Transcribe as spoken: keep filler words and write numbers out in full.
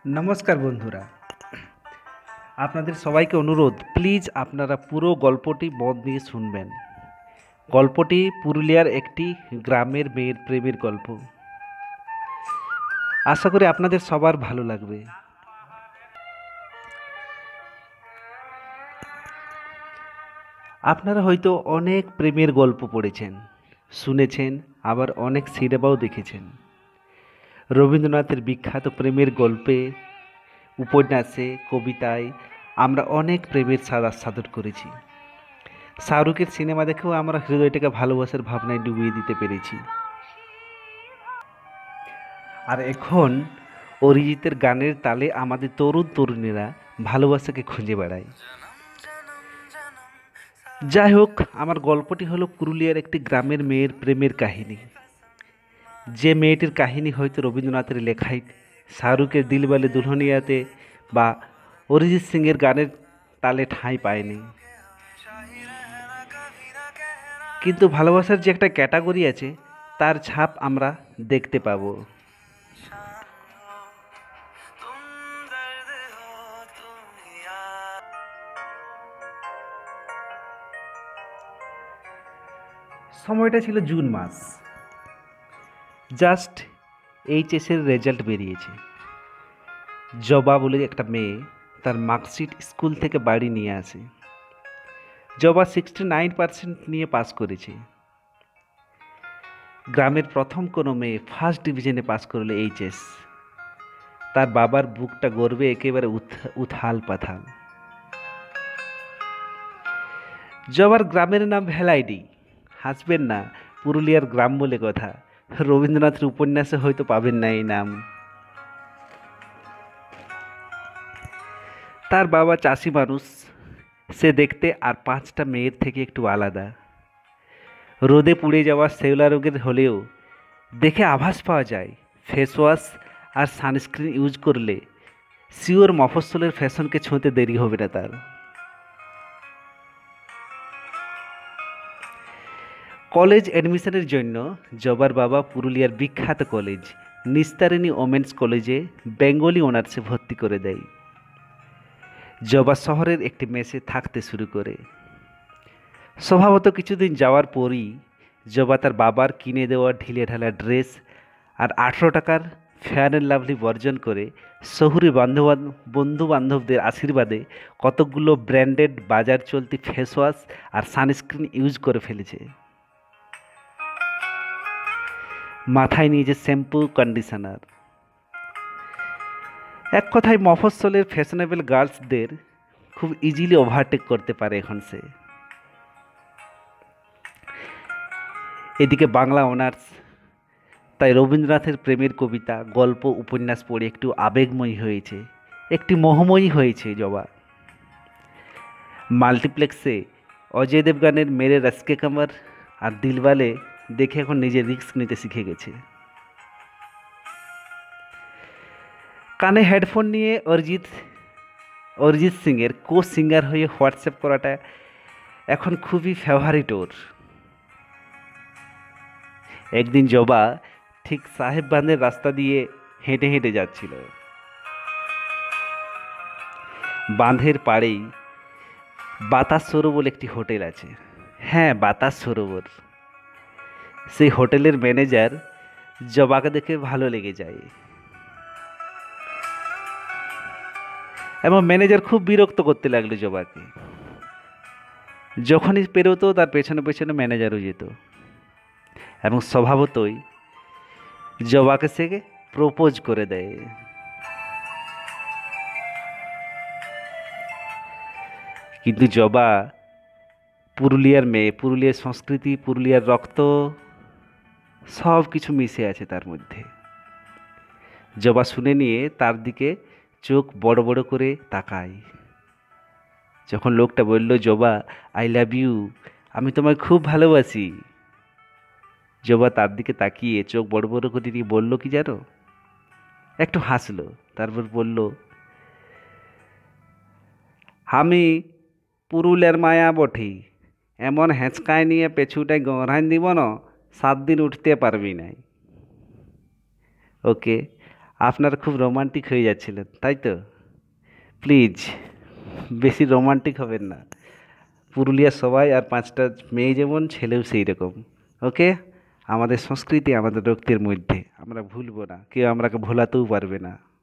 নমস্কার বন্ধুরা, আপনাদের সবাইকে অনুরোধ, প্লিজ আপনারা পুরো গল্পটি মন দিয়ে শুনবেন। গল্পটি পুরুলিয়ার একটি গ্রামের মেয়ের প্রেমের গল্প। আশা করি আপনাদের সবার ভালো লাগবে। আপনারা হয়তো অনেক প্রেমের গল্প পড়েছেন, শুনেছেন, আবার অনেক সিনেমাও দেখেছেন। রবীন্দ্রনাথের বিখ্যাত প্রেমের গল্পে, উপন্যাসে, কবিতায় আমরা অনেক প্রেমের স্বাদ আস্বাদন করেছি। শাহরুখের সিনেমা দেখেও আমরা হৃদয়টাকে ভালোবাসার ভাবনায় ডুবিয়ে দিতে পেরেছি। আর এখন অরিজিতের গানের তালে আমাদের তরুণ তরুণীরা ভালোবাসাকে খুঁজে বেড়ায়। যাই হোক, আমার গল্পটি হলো পুরুলিয়ার একটি গ্রামের মেয়ের প্রেমের কাহিনী। যে মেয়েটির কাহিনী হয়তো রবীন্দ্রনাথের লেখায়, শাহরুখের দিলবালে দুলহনিয়াতে বা অরিজিৎ সিংয়ের গানের তালে ঠাঁই পায়নি। কিন্তু ভালোবাসার যে একটা ক্যাটাগরি আছে, তার ছাপ আমরা দেখতে পাবো। সময়টা ছিল জুন মাস। জাস্ট এইচএসের রেজাল্ট বেরিয়েছে। জবা বলে একটা মেয়ে তার মার্কশিট স্কুল থেকে বাড়ি নিয়ে আসে। জবা সিক্সটি নাইন পার্সেন্ট নিয়ে পাস করেছে। গ্রামের প্রথম কোনো মেয়ে ফার্স্ট ডিভিশনে পাস করলে এইচএস, তার বাবার বুকটা গর্বে একেবারে উথাল পাথাল। জবার গ্রামের নাম ভেলাইডি। হাসবেন না, পুরুলিয়ার গ্রাম বলে কথা। রবীন্দ্রনাথের উপন্যাসে হয়তো পাবেন না এই নাম। তার বাবা চাষি মানুষ, সে দেখতে আর পাঁচটা মেয়ের থেকে একটু আলাদা। রোদে পুড়ে যাওয়া শেওলা রোগের হলেও দেখে আভাস পাওয়া যায় ফেস ওয়াশ আর সানস্ক্রিন ইউজ করলে শিওর মফস্বলের ফ্যাশনকে ছোঁতে দেরি হবে না তার। কলেজ অ্যাডমিশনের জন্য জবার বাবা পুরুলিয়ার বিখ্যাত কলেজ নিস্তারিণী ওমেন্স কলেজে বেঙ্গলি অনার্সে ভর্তি করে দেয়। জবা শহরের একটি মেসে থাকতে শুরু করে। স্বভাবত কিছুদিন যাওয়ার পরই জবা তার বাবার কিনে দেওয়া ঢিলে ঢালা ড্রেস আর আঠেরো টাকার ফেয়ার অ্যান্ড লাভলি বর্জন করে শহুরে বন্ধু বন্ধু বান্ধবদের আশীর্বাদে কতকগুলো ব্র্যান্ডেড বাজার চলতি ফেস ওয়াশ আর সানস্ক্রিন ইউজ করে ফেলেছে। মাথায় নিয়েছে শ্যাম্পু, কন্ডিশনার। এক কথায় মফস্বলের ফ্যাশনেবল গার্লসদের খুব ইজিলি ওভারটেক করতে পারে এখন সে। এদিকে বাংলা অনার্স, তাই রবীন্দ্রনাথের প্রেমের কবিতা, গল্প, উপন্যাস পড়ে একটু আবেগময়ী হয়েছে, একটি মোহময়ী হয়েছে জবা। মাল্টিপ্লেক্সে অজয় দেবগানের মেরে রসকে কামর আর দিলওয়ালে দেখে এখন নিজে রিস্ক নিতে শিখে গেছে। কানে হেডফোন নিয়ে অরিজিৎ অরিজিৎ সিংয়ের কো সিঙ্গার হয়ে হোয়াটসঅ্যাপ করাটা এখন খুবই ফেভারিট ওর। একদিন জবা ঠিক সাহেব বাঁধের রাস্তা দিয়ে হেঁটে হেঁটে যাচ্ছিল। বাঁধের পাড়েই বাতাস সরোবর একটি হোটেল আছে। হ্যাঁ, বাতাস সরোবর। সেই হোটেলের ম্যানেজার জবাকে দেখে ভালো লেগে যায় এবং ম্যানেজার খুব বিরক্ত করতে লাগলো জবাকে। যখনই পেরোতো তার পেছনে পেছনে ম্যানেজারও যেত এবং স্বভাবতই জবাকে সে প্রপোজ করে দেয়। কিন্তু জবা পুরুলিয়ার মেয়ে, পুরুলিয়ার সংস্কৃতি, পুরুলিয়ার রক্ত সব কিছু মিশে আছে তার মধ্যে। জবা শুনে নিয়ে তার দিকে চোখ বড় বড় করে তাকায়। যখন লোকটা বলল, জবা আই লাভ ইউ, আমি তোমায় খুব ভালোবাসি, জবা তার দিকে তাকিয়ে চোখ বড় বড় করে দিয়ে বলল কি জানো, একটু হাসলো, তারপর বলল, আমি পুরুলিয়ার মায়া বঠি, এমন হেঁচকায় নিয়ে পেছুটায় গড়াইন দিব না, সাত দিন উঠতে পারবি নাই। ওকে, আপনারা খুব রোমান্টিক হয়ে যাচ্ছিলেন তাই তো? প্লিজ বেশি রোমান্টিক হবেন না। পুরুলিয়ার সবাই আর পাঁচটা মেয়ে যেমন ছেলেও সেই রকম। ওকে, আমাদের সংস্কৃতি আমাদের রক্তের মধ্যে, আমরা ভুলবো না, কেউ আমরাকে ভোলাতেও পারবে না।